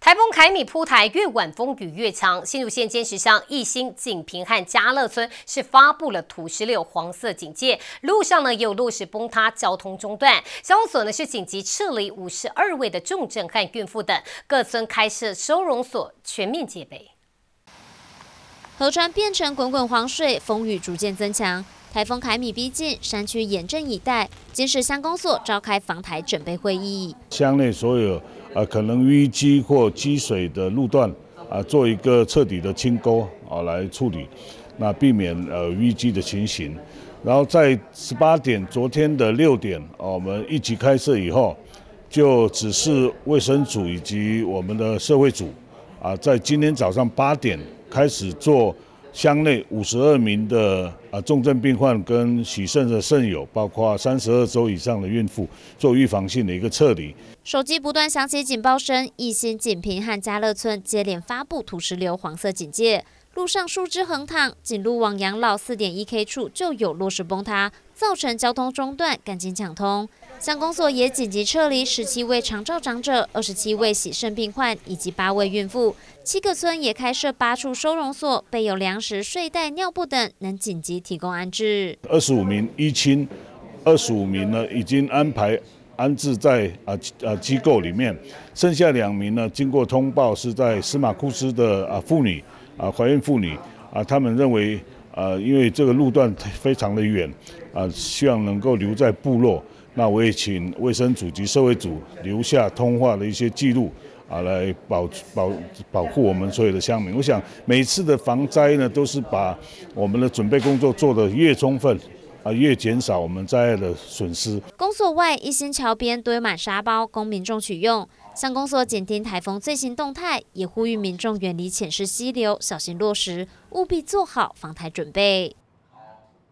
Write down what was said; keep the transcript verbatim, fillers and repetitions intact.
台风凯米铺台，越晚风雨越强。新竹县尖石乡义兴、锦屏和嘉乐村是发布了土石流黄色警戒，路上呢也有落石崩塌，交通中断。消防所呢是紧急撤离五十二位的重症和孕妇等，各村开设收容所，全面戒备。 河川变成滚滚黄水，风雨逐渐增强。台风凯米逼近，山区严阵以待。尖石乡公所召开防台准备会议， 乡内所有呃可能淤积或积水的路段啊，做一个彻底的清沟啊来处理，那避免呃淤积的情形。然后在十八点，昨天的六点，我们一级开设以后，就指示卫生组以及我们的社会组啊，在今天早上八点开始做。乡内五十二名的啊重症病患跟洗肾的肾友，包括三十二周以上的孕妇，做预防性的一个撤离。 手机不断响起警报声，义兴、锦屏和嘉乐村接连发布土石流黄色警戒，路上树枝横躺，锦路往养老 四点一 K 处就有落石崩塌，造成交通中断，赶紧抢通。乡公所也紧急撤离十七位长照长者、二十七位洗肾病患以及八位孕妇。七个村也开设八处收容所，备有粮食、睡袋、尿布等，能紧急提供安置。 二十五名依亲，二十五名呢已经安排安置在啊啊机构里面，剩下两名呢经过通报是在司马库斯的啊妇女啊怀孕妇女啊，他们认为啊因为这个路段非常的远啊，希望能够留在部落。那我也请卫生组及社会组留下通话的一些记录啊，来保保保护我们所有的乡民。我想每次的防灾呢，都是把我们的准备工作做得越充分啊，越减少我们灾害的损失。 公所外，一心桥边堆满沙包，供民众取用。乡公所紧盯台风最新动态，也呼吁民众远离浅湿溪流，小心落石，务必做好防台准备。